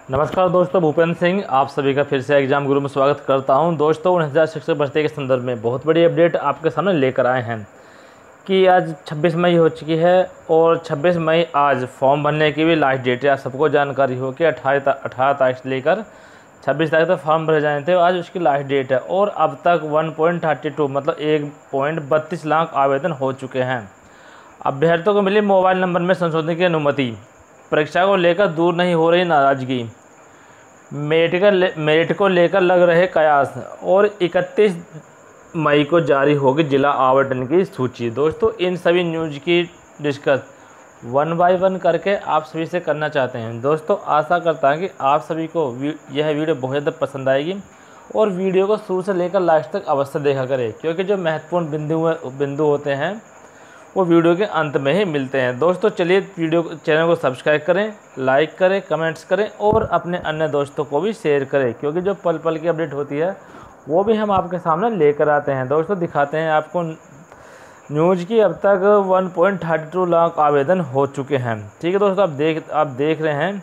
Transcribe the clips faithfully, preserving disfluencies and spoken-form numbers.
नमस्कार दोस्तों, भूपेंद्र सिंह आप सभी का फिर से एग्जाम गुरु में स्वागत करता हूं। दोस्तों उन्नीस हज़ार शिक्षक भर्ती के संदर्भ में बहुत बड़ी अपडेट आपके सामने लेकर आए हैं कि आज छब्बीस मई हो चुकी है और छब्बीस मई आज फॉर्म भरने की भी लास्ट डेट है। आप सबको जानकारी हो कि अठारह अठारह तारीख से लेकर छब्बीस तारीख तक फॉर्म भरे जाने थे, आज उसकी लास्ट डेट है और अब तक वन पॉइंट थर्टी टू मतलब एक पॉइंट बत्तीस लाख आवेदन हो चुके हैं। अभ्यर्थियों को मिली मोबाइल नंबर में संशोधन की अनुमति। परीक्षा को लेकर दूर नहीं हो रही नाराजगी। मेरिट का मेरिट को लेकर लग रहे कयास और इकतीस मई को जारी होगी जिला आवंटन की सूची। दोस्तों इन सभी न्यूज़ की डिस्कस वन बाय वन करके आप सभी से करना चाहते हैं। दोस्तों आशा करता हूं कि आप सभी को यह वीडियो बहुत ज़्यादा पसंद आएगी और वीडियो को शुरू से लेकर लास्ट तक अवश्य देखा करें, क्योंकि जो महत्वपूर्ण बिंदु बिंदु होते हैं वो वीडियो के अंत में ही मिलते हैं। दोस्तों चलिए वीडियो चैनल को सब्सक्राइब करें, लाइक करें, कमेंट्स करें और अपने अन्य दोस्तों को भी शेयर करें, क्योंकि जो पल पल की अपडेट होती है वो भी हम आपके सामने लेकर आते हैं। दोस्तों दिखाते हैं आपको न्यूज़ की अब तक one point thirty two lakh आवेदन हो चुके हैं। ठीक है दोस्तों, आप देख आप देख रहे हैं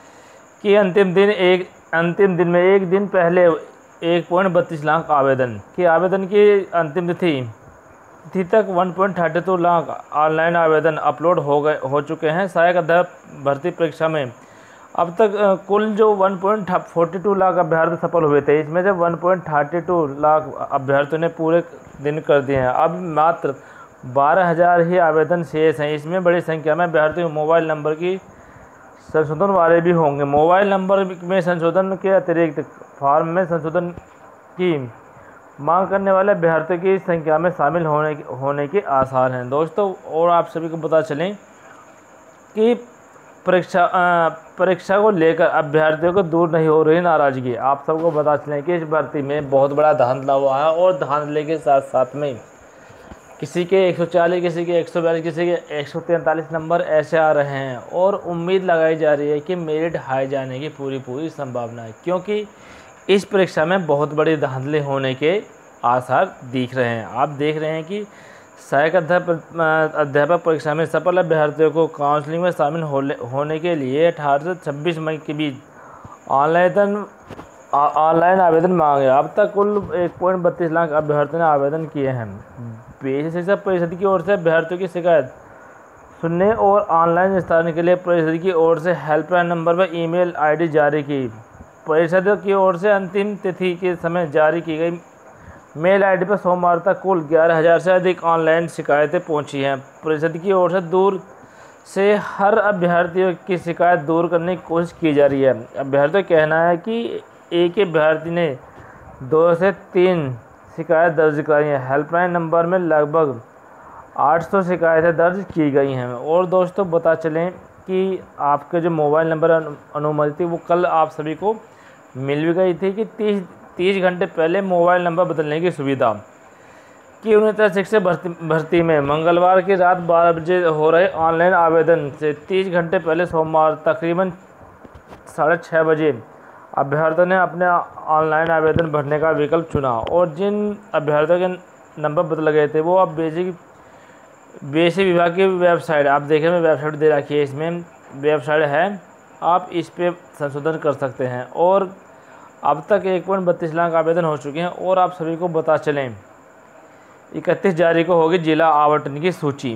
कि अंतिम दिन एक अंतिम दिन में एक दिन पहले एक पॉइंट बत्तीस लाख आवेदन की आवेदन की अंतिम तिथि तिथि तक one point thirty two lakh online आवेदन अपलोड हो गए हो चुके हैं। सहायक अध्यापक भर्ती परीक्षा में अब तक कुल जो one point forty two lakh अभ्यर्थी सफल हुए थे, इसमें से one point thirty two lakh अभ्यर्थियों ने पूरे दिन कर दिए हैं। अब मात्र बारह हज़ार ही आवेदन शेष हैं। इसमें बड़ी संख्या में अभ्यर्थी मोबाइल नंबर की संशोधन वाले भी होंगे। मोबाइल नंबर में संशोधन के अतिरिक्त फॉर्म में संशोधन की मांग करने वाले अभ्यर्थियों की संख्या में शामिल होने होने के आसार हैं। दोस्तों और आप सभी को पता चलें कि परीक्षा परीक्षा को लेकर अभ्यर्थियों को दूर नहीं हो रही नाराजगी। आप सबको पता चलें कि इस भर्ती में बहुत बड़ा धांधला हुआ है और धांधले के साथ साथ में किसी के एक सौ चालीस, किसी के एक सौ बयालीस, किसी के एक सौ तैंतालीस नंबर ऐसे आ रहे हैं और उम्मीद लगाई जा रही है कि मेरिट हाई जाने की पूरी पूरी संभावना है, क्योंकि इस परीक्षा में बहुत बड़े धांधले होने के आसार दिख रहे हैं। आप देख रहे हैं कि सहायक अध्यापक अध्यापक परीक्षा में सफल अभ्यर्थियों को काउंसलिंग में शामिल होने के लिए अठारह से छब्बीस मई के बीच ऑनलाइन ऑनलाइन आवेदन मांगे। अब तक कुल एक पॉइंट बत्तीस लाख अभ्यर्थियों ने आवेदन किए हैं। बेसिक शिक्षा परिषद की ओर से अभ्यर्थियों की शिकायत सुनने और ऑनलाइन निस्तारण के लिए परिषद की ओर से हेल्पलाइन नंबर व ईमेल आईडी जारी की। परिषद की ओर से अंतिम तिथि के समय जारी की गई मेल आईडी पर सोमवार तक कुल ग्यारह हज़ार से अधिक ऑनलाइन शिकायतें पहुंची हैं। परिषद की ओर से दूर से हर अभ्यर्थियों की शिकायत दूर करने की कोशिश की जा रही है। अभ्यर्थियों का कहना है कि एक अभ्यर्थी ने दो से तीन शिकायत दर्ज कराई हैं। हेल्पलाइन नंबर में लगभग आठ सौ शिकायतें दर्ज की गई हैं। और दोस्तों बता चलें कि आपके जो मोबाइल नंबर अनुमति थी वो कल आप सभी को मिल भी गई थी कि तीस तीस घंटे पहले मोबाइल नंबर बदलने की सुविधा कि उन्नीस शिक्षक भर्ती भर्ती में मंगलवार की रात बारह बजे हो रहे ऑनलाइन आवेदन से तीस घंटे पहले सोमवार तकरीबन साढ़े छः बजे अभ्यर्थियों ने अपने ऑनलाइन आवेदन भरने का विकल्प चुना और जिन अभ्यर्थियों के नंबर बदल गए थे वो अब बेसिक बेसिक विभाग की वेबसाइट आप देखें मैं वेबसाइट दे रखी है, इसमें वेबसाइट है, आप इस पे संशोधन कर सकते हैं। और अब तक एक पॉइंट बत्तीस लाख आवेदन हो चुके हैं। और आप सभी को बता चलें इकतीस जारी को होगी जिला आवंटन की सूची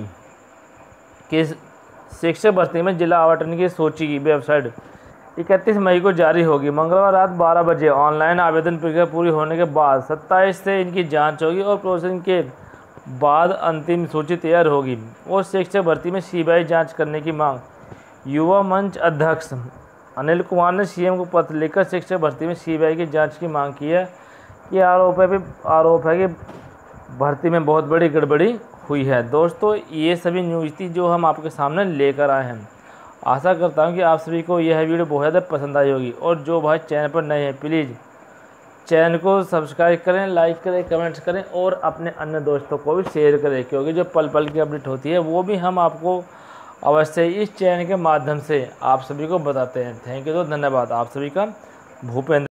कि शिक्षक भर्ती में जिला आवंटन की सूची की वेबसाइट इकतीस मई को जारी होगी। मंगलवार रात बारह बजे ऑनलाइन आवेदन प्रक्रिया पूरी होने के बाद सत्ताईस से इनकी जांच होगी और प्रोसेसिंग के बाद अंतिम सूची तैयार होगी। और शिक्षक भर्ती में सीबीआई जांच करने की मांग। युवा मंच अध्यक्ष अनिल कुमार ने सीएम को पत्र लिखकर शिक्षक भर्ती में सीबीआई की जांच की मांग की है कि आरोप है आरोप है कि भर्ती में बहुत बड़ी गड़बड़ी हुई है। दोस्तों ये सभी न्यूज़ थी जो हम आपके सामने लेकर आए हैं। आशा करता हूं कि आप सभी को यह वीडियो बहुत ज़्यादा पसंद आई होगी। और जो भाई चैनल पर नए हैं प्लीज़ चैनल को सब्सक्राइब करें, लाइक करें, कमेंट्स करें और अपने अन्य दोस्तों को भी शेयर करें, क्योंकि जो पल पल की अपडेट होती है वो भी हम आपको अवश्य इस चैनल के माध्यम से आप सभी को बताते हैं। थैंक यू, तो धन्यवाद आप सभी का। भूपेंद्र।